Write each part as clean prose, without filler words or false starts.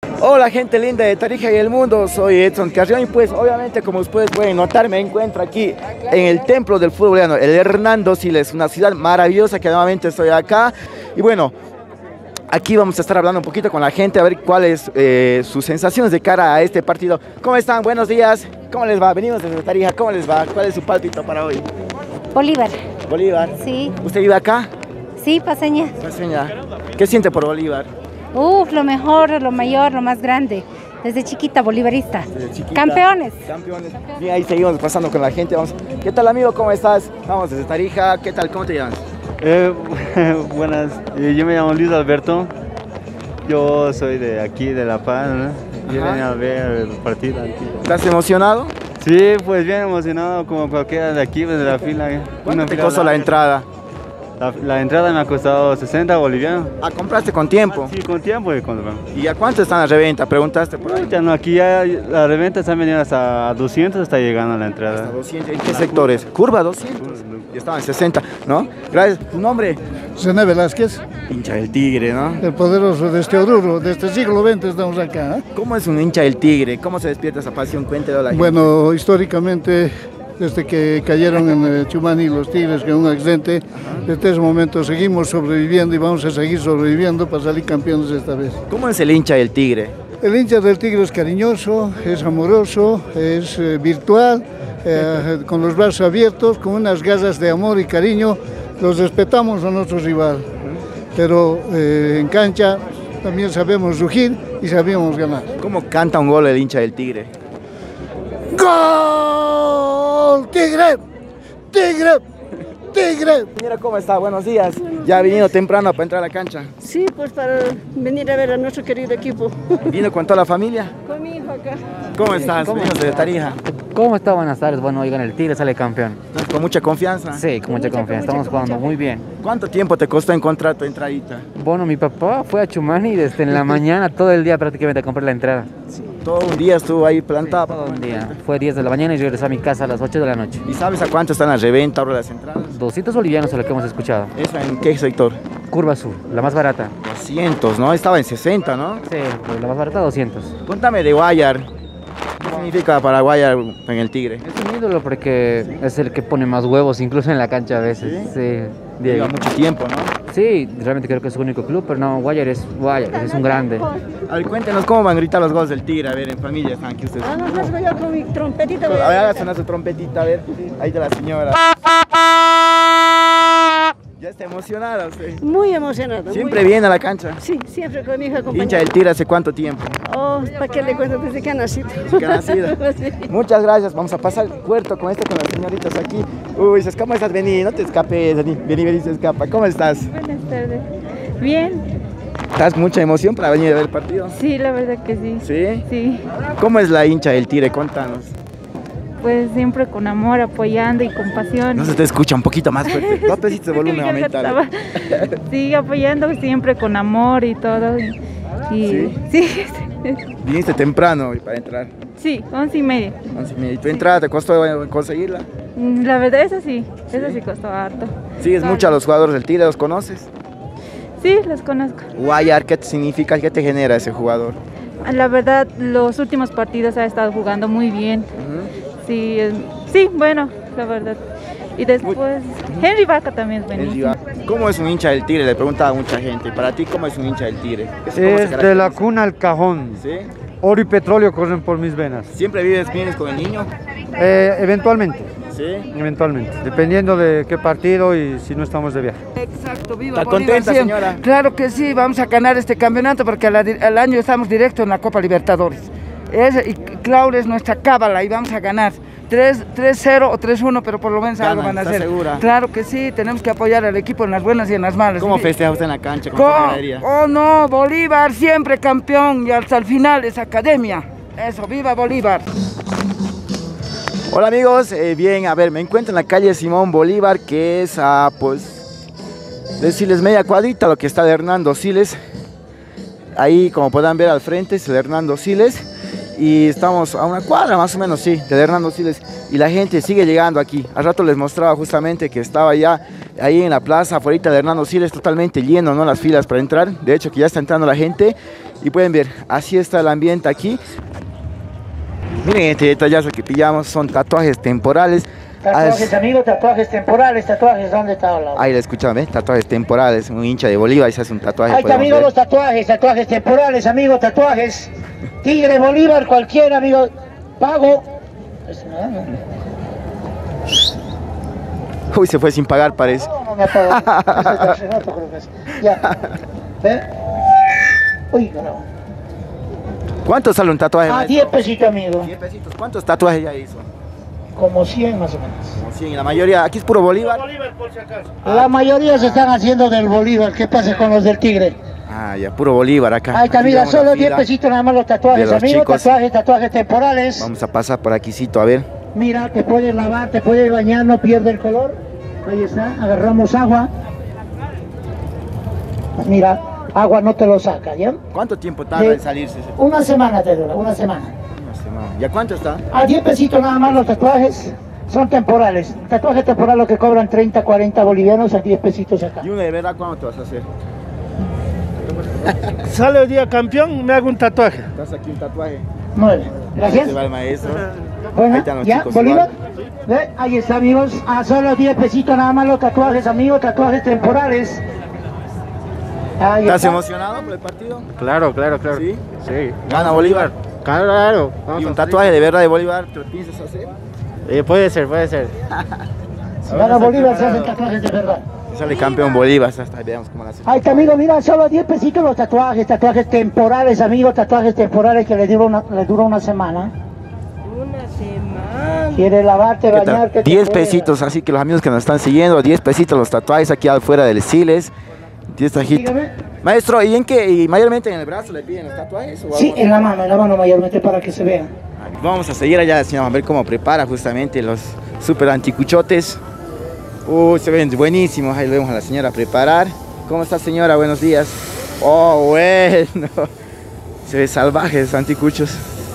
Hola gente linda de Tarija y el mundo, soy Edson Carrión y pues obviamente como ustedes pueden notar me encuentro aquí en el templo del fútbol boliviano, el Hernando Siles, una ciudad maravillosa que nuevamente estoy acá y bueno, aquí vamos a estar hablando un poquito con la gente a ver cuáles sus sensaciones de cara a este partido. ¿Cómo están? Buenos días, ¿cómo les va? Venimos desde Tarija, ¿cómo les va? ¿Cuál es su pálpito para hoy? Bolívar. Bolívar. Sí. ¿Usted vive acá? Sí, paseña. Paseña. ¿Qué siente por Bolívar? Lo mejor, lo mayor, lo más grande. Desde chiquita, bolivarista. Desde chiquita. Campeones. Campeones. Bien, ahí seguimos pasando con la gente. Vamos. ¿Qué tal, amigo? ¿Cómo estás? Vamos desde Tarija. ¿Qué tal? ¿Cómo te llamas? Buenas, yo me llamo Luis Alberto. Yo soy de aquí, de La Paz, ¿no? Yo venía a ver el partido aquí. ¿Estás emocionado? Sí, pues bien emocionado como cualquiera de aquí, desde la fila. ¿Cuánto te costó la entrada? La entrada me ha costado 60 bolivianos. Ah, ¿compraste con tiempo? Sí, con tiempo y con... ¿Y a cuánto están las reventa? ¿Preguntaste por ahí? Ya no, aquí ya las reventas han venido hasta 200, está llegando a la entrada. Hasta 200. ¿En qué sectores? Curva 200. Ya estaban 60, ¿no? Gracias. ¿Tu nombre? Zené Velázquez, Hincha del Tigre, ¿no? el poderoso de este Oruro, de este siglo XX estamos acá. ¿Cómo es un hincha del Tigre? ¿Cómo se despierta esa pasión? Cuéntelo a la gente. Bueno, históricamente, desde que cayeron en Chumani los Tigres, que es un accidente, desde ese momento seguimos sobreviviendo y vamos a seguir sobreviviendo para salir campeones esta vez. ¿Cómo es el hincha del Tigre? El hincha del Tigre es cariñoso, es amoroso, es virtual, con los brazos abiertos, con unas garras de amor y cariño. Los respetamos a nuestro rival, pero en cancha también sabemos rugir y sabemos ganar. ¿Cómo canta un gol el hincha del Tigre? ¡Gol! ¡Tigre! ¡Tigre! ¡Tigre! Señora, ¿cómo está? Buenos días. ¿Ya ha venido temprano para entrar a la cancha? Sí, pues para venir a ver a nuestro querido equipo. ¿Vino con toda la familia? Con mi hijo acá. ¿Cómo estás? Venimos desde Tarija. ¿Cómo está? Buenas tardes. Bueno, oigan, el Tigre sale campeón. ¿Estás con mucha confianza? Sí, con mucha confianza. Estamos jugando muy bien. ¿Cuánto tiempo te costó encontrar tu entradita? Bueno, mi papá fue a Chumani desde en la mañana, todo el día prácticamente a comprar la entrada. Todo un día estuvo ahí plantado. Todo el día. Fue 10 de la mañana y regresó a mi casa a las 8 de la noche. ¿Y sabes a cuánto están las reventa ahora las entradas? 200 bolivianos es lo que hemos escuchado. ¿Eso en qué sector? Curva Sur, la más barata. 200, ¿no? Estaba en 60, ¿no? Sí, la más barata 200. Cuéntame de Guayar. ¿Qué significa para Guayar en el Tigre? Es un ídolo porque es el que pone más huevos, incluso en la cancha a veces. Sí, Diego. Lleva mucho tiempo, ¿no? Sí, realmente creo que es su único club, pero no, Guayar es un grande. A ver, cuéntenos cómo van a gritar los goles del Tigre. A ver, en familia están aquí ustedes. Ah, no, voy a con mi trompetita. A ver, haga sonar su trompetita, a ver. Ahí está la señora. Ya está emocionada usted. Muy emocionado. ¿Siempre viene a la cancha? Sí, siempre con mi hija acompañada. ¿Hincha del Tigre hace cuánto tiempo? Oh, ¿para qué le cuento desde que ha nacido? Desde que ha nacido. Sí. Muchas gracias. Vamos a pasar el puerto con con las señoritas aquí. Uy, ¿cómo estás? Vení, no te escapes. Vení, se escapa. ¿Cómo estás? Buenas tardes. Bien. ¿Estás mucha emoción para venir a ver el partido? Sí, la verdad que sí. ¿Sí? Sí. ¿Cómo es la hincha del Tigre? Contanos. Pues siempre con amor, apoyando y con pasión. No se te escucha un poquito más fuerte. Dos pesitos de volumen Ya aumentar. Sí, apoyando siempre con amor y todo. ¿Sí? Sí. Viniste temprano para entrar. Sí, 11:30. 11:30. ¿Y tu entrada te costó conseguirla? La verdad, eso sí costó harto. ¿Sigues mucho a los jugadores del Tigre? ¿Los conoces? Sí, los conozco. Guayar, ¿qué te significa? ¿Qué te genera ese jugador? La verdad, los últimos partidos ha estado jugando muy bien. Sí, sí, bueno, la verdad. Y después, Henry Vaca también es buenísimo. ¿Cómo es un hincha del Tigre? Le preguntaba a mucha gente. Para ti, ¿cómo es un hincha del Tigre? Es de la cuna al cajón. ¿Sí? Oro y petróleo corren por mis venas. ¿Siempre vienes con el niño? Eventualmente. ¿Sí? Eventualmente, dependiendo de qué partido y si no estamos de viaje. Exacto, viva ¿Está Bolívar contenta, siempre. señora? Claro que sí, vamos a ganar este campeonato porque al año estamos directo en la Copa Libertadores. Y Claudia es nuestra cábala y vamos a ganar. 3-0 o 3-1, pero por lo menos algo van a hacer. ¿Segura? Claro que sí, tenemos que apoyar al equipo en las buenas y en las malas. ¿Cómo festeja usted en la cancha con esa ganadería? Oh no, Bolívar siempre campeón y hasta el final es academia. Eso, viva Bolívar. Hola amigos, bien, a ver, me encuentro en la calle Simón Bolívar, que es pues, decirles media cuadrita, lo que está de Hernando Siles. Ahí, como podrán ver al frente, es el Hernando Siles. Y estamos a una cuadra más o menos, sí, de Hernando Siles. Y la gente sigue llegando aquí. Al rato les mostraba justamente que estaba ya ahí en la plaza, afuera de Hernando Siles, totalmente lleno, ¿no? Las filas para entrar. De hecho, que ya está entrando la gente. Y pueden ver, así está el ambiente aquí. Miren este detallazo que pillamos, son tatuajes temporales. Tatuajes, amigos, tatuajes temporales, tatuajes, ¿dónde está la? Ahí la escucharon, ¿eh? Tatuajes temporales, un hincha de Bolívar y se hace un tatuaje. Ahí está, amigos, los tatuajes, tatuajes temporales, amigos, tatuajes. Tigre, Bolívar, cualquiera, amigo, pago. Uy, se fue sin pagar, parece. No me ha pagado. Ya. ¿Ve? Uy, no. ¿Cuánto sale un tatuaje? Ah, 10 pesitos, amigo. 10 pesitos. ¿Cuántos tatuajes ya hizo? Como 100 más o menos. Como 100, y la mayoría, aquí es puro Bolívar. La mayoría se están haciendo del Bolívar. ¿Qué pasa con los del Tigre? Ah, ya, puro Bolívar acá. Ahí está, mira, solo 10 pesitos nada más los tatuajes, amigos. Tatuajes, tatuajes temporales. Vamos a pasar por aquícito, a ver. Mira, te puedes lavar, te puedes bañar, no pierde el color. Ahí está, agarramos agua. Mira, agua no te lo saca, ¿ya? ¿Cuánto tiempo tarda en salirse? Una semana te dura, una semana. ¿Ya cuánto está? A 10 pesitos nada más los tatuajes, son temporales. Tatuajes temporales lo que cobran 30, 40 bolivianos a 10 pesitos acá. ¿Y uno de verdad cuándo te vas a hacer? Sale el día campeón, me hago un tatuaje. ¿Estás aquí un tatuaje? Muy bien, gracias. Se va el maestro. Bueno, ya, Bolívar. ¿Ve? Ahí está, amigos. A solo 10 pesitos nada más los tatuajes, amigos, tatuajes temporales. ¿Estás emocionado por el partido? Claro, claro, claro. ¿Sí? Sí. ¿Gana Bolívar? Claro. ¿Y un tatuaje de verdad de Bolívar te lo piensas hacer? Puede ser, puede ser. Si gana Bolívar se hacen tatuajes de verdad. Sale campeón Bolívar, hasta veamos cómo la hace. Ahí está, amigo, mira, solo 10 pesitos los tatuajes, tatuajes temporales, amigos, tatuajes temporales que le dura una semana. Una semana. ¿Quieres lavarte, bañarte? 10 pesitos, así que los amigos que nos están siguiendo, 10 pesitos los tatuajes aquí afuera del Siles. 10 tajitos. Maestro, ¿y en qué? ¿Y mayormente en el brazo le piden los tatuajes? ¿O sí, en la mano mayormente para que se vean. Vamos a seguir allá, señor, a ver cómo prepara justamente los super anticuchotes. Se ven buenísimos, ahí lo vemos a la señora preparar. ¿Cómo está, señora? Buenos días. Oh, bueno. Se ve salvaje esos anticuchos.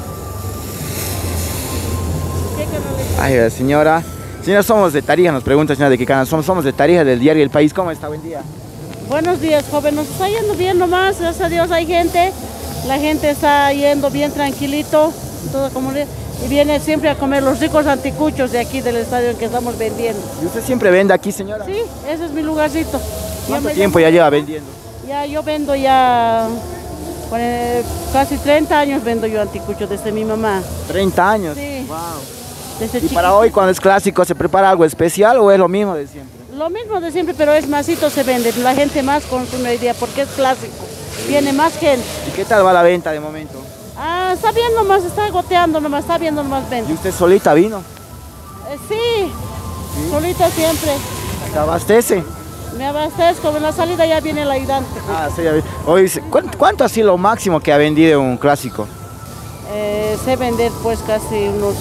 Ay, la señora. Señora, somos de Tarija, nos pregunta, señora, de qué canal somos. Somos de Tarija, del diario El País. ¿Cómo está? Buen día. Buenos días, joven. Nos está yendo bien nomás, gracias a Dios hay gente. La gente está yendo bien tranquilito, toda comunidad. Y viene siempre a comer los ricos anticuchos de aquí del estadio en que estamos vendiendo. ¿Y usted siempre vende aquí, señora? Sí, ese es mi lugarcito. ¿Cuánto tiempo ya lleva vendiendo? Ya yo vendo ya casi 30 años vendo yo anticuchos desde mi mamá. ¿30 años? Sí. Wow. Desde ¿Y chiquita. para hoy, cuando es clásico, se prepara algo especial o es lo mismo de siempre? Lo mismo de siempre, pero es masito se vende. La gente más consume hoy día porque es clásico. Viene más gente. ¿Y qué tal va la venta de momento? Ah, está bien nomás, está goteando nomás, está viendo nomás venta. ¿Y usted solita vino? Sí, solita siempre. ¿Se abastece? Me abastezco, en la salida ya viene el ayudante. Ah, sí, ya vi. Hoy, ¿cuánto ha sido lo máximo que ha vendido un clásico? Sé vender pues casi unos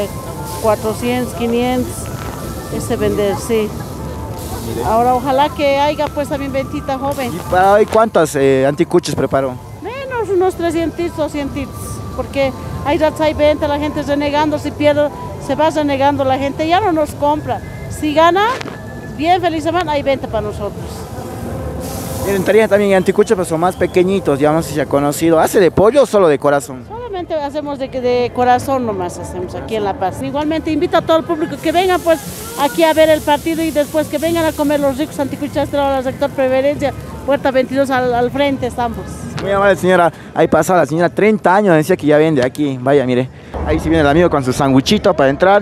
400, 500, sé vender, sí. Ahora ojalá que haya pues también ventita joven. ¿Y para hoy cuántos anticuchos preparó? Menos unos 300, 200, porque hay ratos hay venta, la gente renegando, si pierde, se va renegando, la gente ya no nos compra. Si gana, bien feliz semana, hay venta para nosotros. En Tarija también hay anticuchos, pero son más pequeñitos, ya no sé si se ha conocido. ¿Hace de pollo o solo de corazón? Solamente hacemos de corazón nomás, hacemos aquí en La Paz. Igualmente invito a todo el público que vengan pues aquí a ver el partido y después que vengan a comer los ricos anticuchos del sector Preferencia, puerta 22 al frente estamos. Muy amable, señora. Ahí pasa la señora, 30 años, decía que ya vende aquí. Vaya, mire. Ahí sí viene el amigo con su sanguichito para entrar.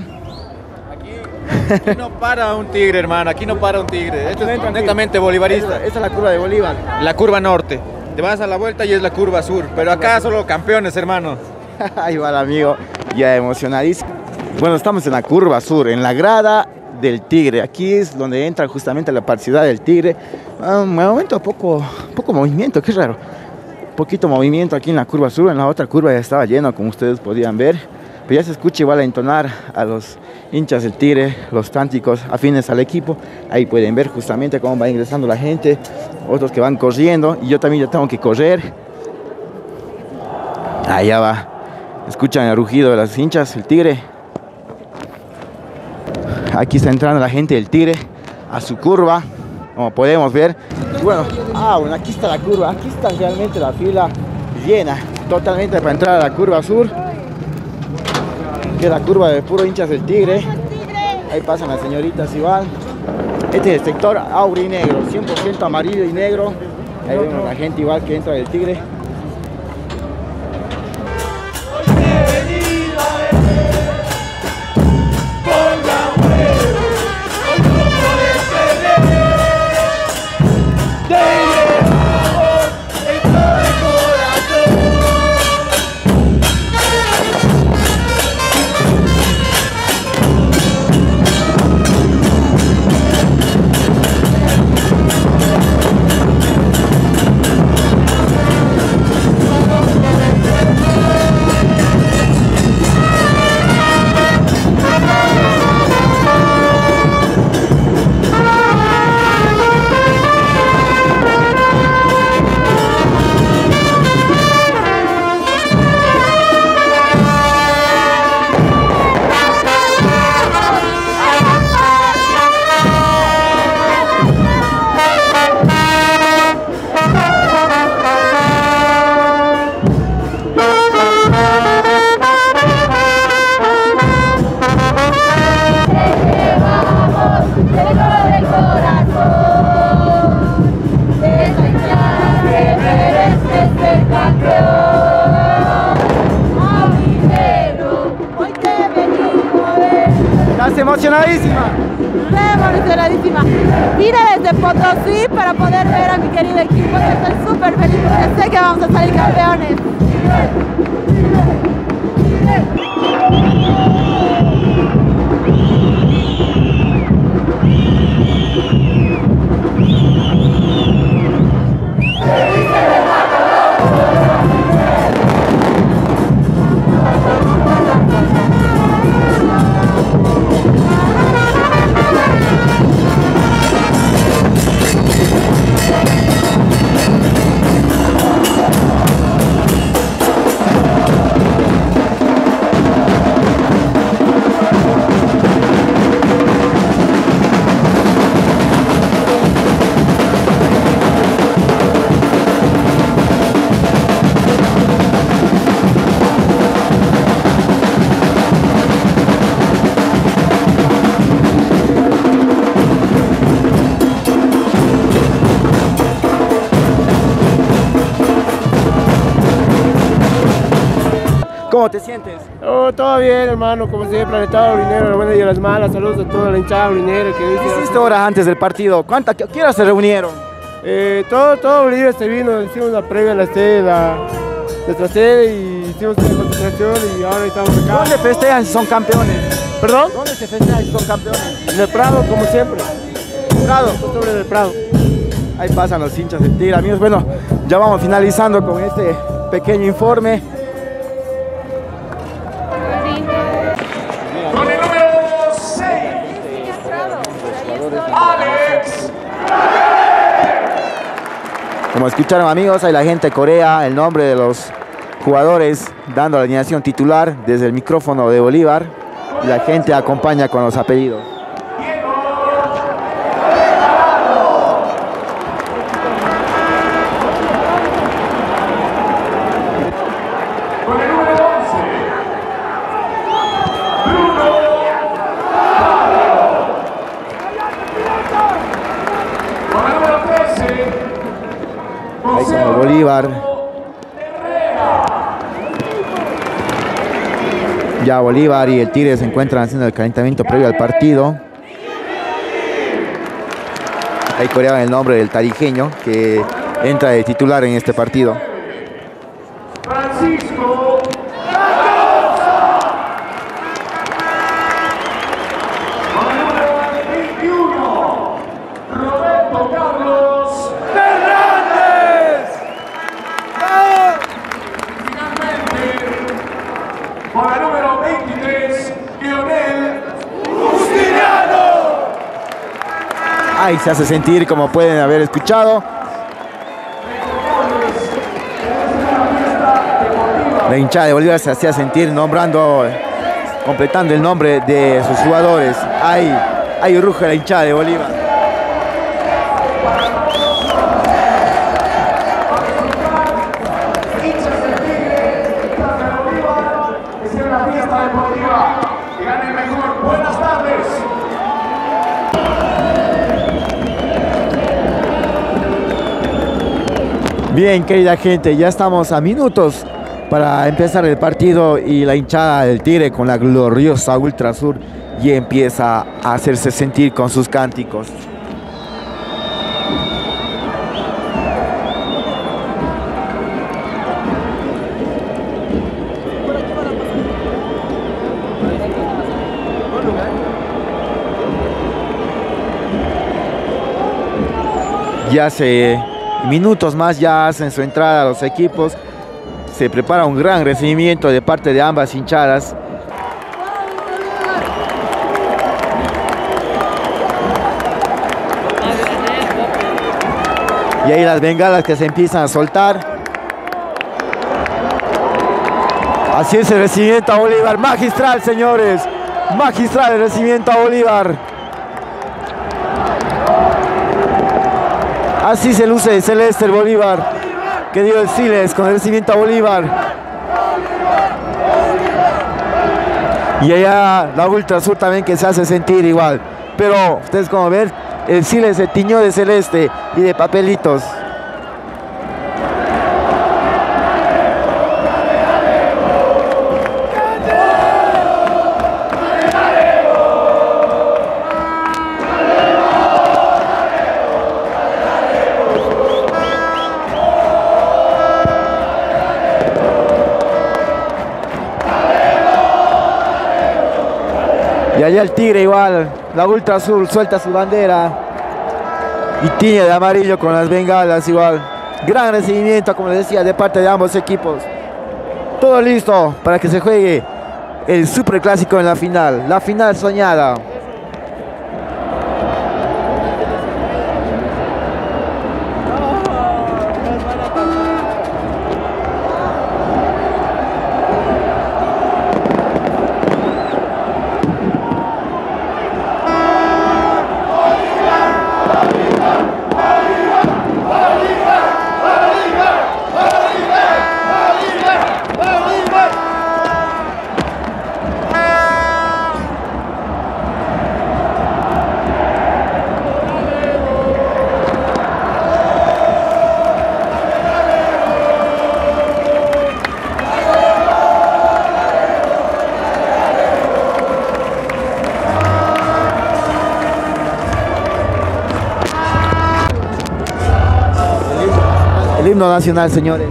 Aquí no para un tigre, hermano, aquí no para un tigre. Esto es netamente bolivarista. Esta es la curva de Bolívar. La curva norte. Te vas a la vuelta y es la curva sur. Pero acá solo campeones, hermano. Ahí va el amigo, ya emocionadísimo. Bueno, estamos en la curva sur, en la grada del Tigre. Aquí es donde entra justamente la parcialidad del Tigre. Un momento poco movimiento, qué raro. Poquito movimiento aquí en la curva sur, en la otra curva ya estaba lleno, como ustedes podían ver. Pero ya se escucha igual a entonar a los hinchas del Tigre, los cánticos afines al equipo. Ahí pueden ver justamente cómo va ingresando la gente, otros que van corriendo, y yo también ya tengo que correr. Allá va, escuchan el rugido de las hinchas, el Tigre. Aquí está entrando la gente del Tigre a su curva, como podemos ver. Y bueno, aquí está la curva, aquí está realmente la fila llena totalmente para entrar a la curva sur, que es la curva de puro hinchas del Tigre. Ahí pasan las señoritas igual. Este es el sector aurinegro, 100% amarillo y negro. Ahí vemos la gente igual que entra del Tigre. Emocionadísima. Emocionadísima. Vine desde Potosí para poder ver a mi querido equipo. Estoy súper feliz porque sé que vamos a salir campeones. ¿Cómo te sientes? Oh, todo bien, hermano, como siempre, Estado Aurinegro, las buenas y las malas, saludos a toda la hinchada aurinegra que dice. ¿Qué hiciste horas antes del partido? ¿Qué horas se reunieron? Todo Bolivia se vino, hicimos la previa a la sede, nuestra sede, y hicimos una concentración y ahora estamos acá. ¿Dónde festejan si son campeones? ¿Perdón? ¿Dónde se festejan si son campeones? En el Prado, como siempre. Prado. Sobre el Prado. Ahí pasan los hinchas del Tigre, amigos. Bueno, ya vamos finalizando con este pequeño informe. Con el número 6, Alex. Como escucharon, amigos, ahí la gente corea el nombre de los jugadores dando la alineación titular desde el micrófono de Bolívar y la gente acompaña con los apellidos. Con el número 11, Bruno. Con el número 13, Ahí como Bolívar. Ya Bolívar y el Tigre se encuentran haciendo el calentamiento previo al partido. Ahí coreaban el nombre del tarijeño que entra de titular en este partido. Francisco. Con el número 21, Roberto Carlos Fernández. Finalmente, con el número 23, Lionel Justiniano. Ahí se hace sentir, como pueden haber escuchado, la hinchada de Bolívar se hacía sentir completando el nombre de sus jugadores. Ahí ruge la hinchada de Bolívar. Hinchas Bolívar. Que gane el mejor. Buenas tardes. Bien, querida gente, ya estamos a minutos para empezar el partido y la hinchada del Tigre con la gloriosa Ultrasur y empieza a hacerse sentir con sus cánticos. Ya hace minutos más ya hacen su entrada a los equipos. Se prepara un gran recibimiento de parte de ambas hinchadas. Y ahí las bengalas que se empiezan a soltar. Así es el recibimiento a Bolívar. Magistral, señores. Magistral el recibimiento a Bolívar. Así se luce celeste el Bolívar, que dio el Siles con el recibimiento a Bolívar. Y allá la Ultrasur también que se hace sentir igual. Pero ustedes como ven, el Siles se tiñó de celeste y de papelitos. Y allá el Tigre igual, la Ultrasur suelta su bandera y tiñe de amarillo con las bengalas igual. Gran recibimiento, como les decía, de parte de ambos equipos. Todo listo para que se juegue el superclásico en la final soñada. El himno nacional, señores.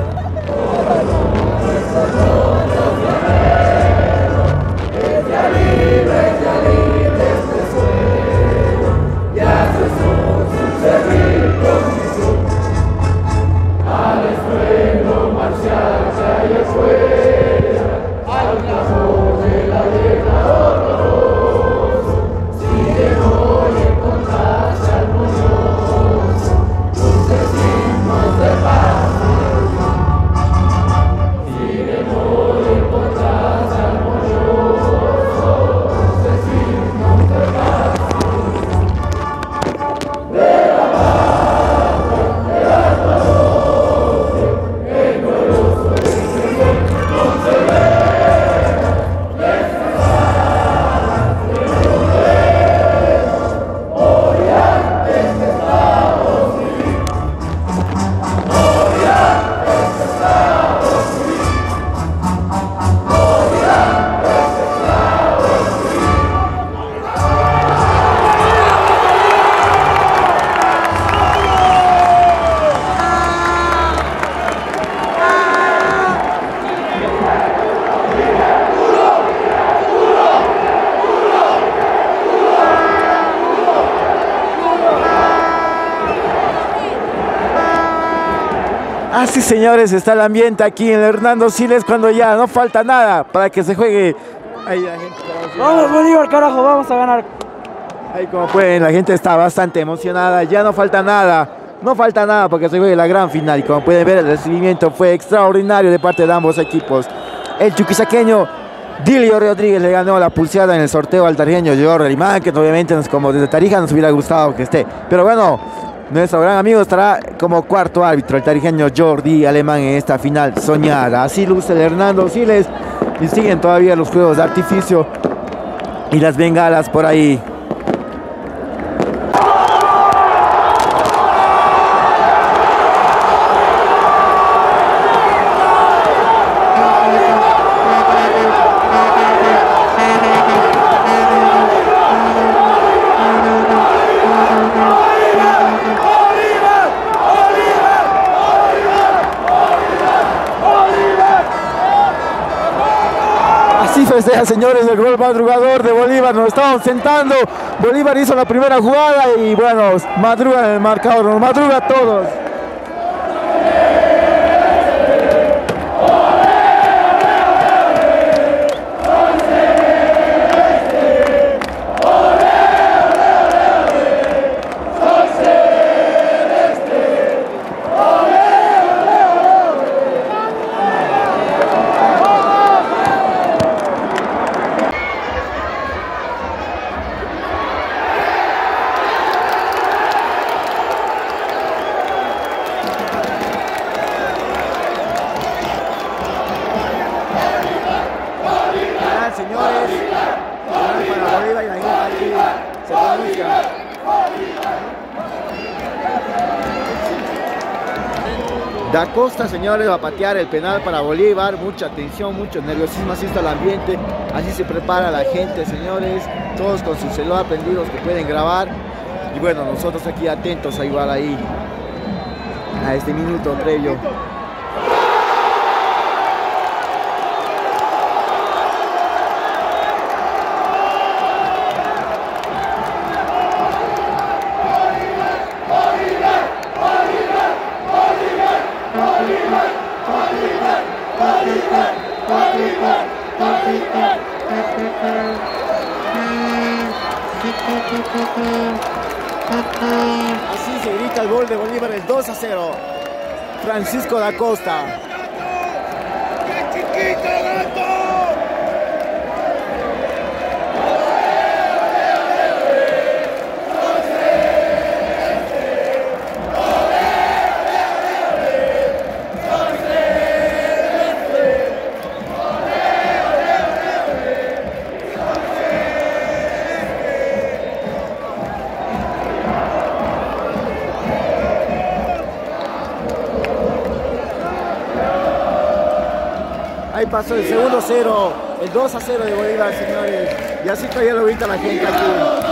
Así, señores, está el ambiente aquí en el Hernando Siles cuando ya no falta nada para que se juegue. Ahí la gente vamos Bolívar, carajo, vamos a ganar. Ahí como pueden, la gente está bastante emocionada, ya no falta nada. No falta nada porque se juegue la gran final y como pueden ver el recibimiento fue extraordinario de parte de ambos equipos. El chuquisaqueño Dilio Rodríguez le ganó la pulseada en el sorteo al tarijeño Jorge Alemán, que obviamente como desde Tarija nos hubiera gustado que esté. Pero bueno, nuestro gran amigo estará como cuarto árbitro, el tarijeño Jordi Alemán en esta final soñada. Así luce el Hernando Siles y siguen todavía los juegos de artificio y las bengalas por ahí. Así festeja, señores, el gol madrugador de Bolívar. Nos estamos sentando. Bolívar hizo la primera jugada y bueno, madruga en el marcador, nos madruga a todos. Da Costa, señores, va a patear el penal para Bolívar. Mucha tensión, mucho nerviosismo, así está el ambiente, así se prepara la gente, señores, todos con sus celular prendidos que pueden grabar. Y bueno, nosotros aquí atentos a igual ahí a este minuto previo. Así se grita el gol de Bolívar, el 2-0. Francisco Da Costa. Ahí pasó el segundo 0, el 2-0 de Bolívar, señores. Y así todavía lo grita la gente aquí.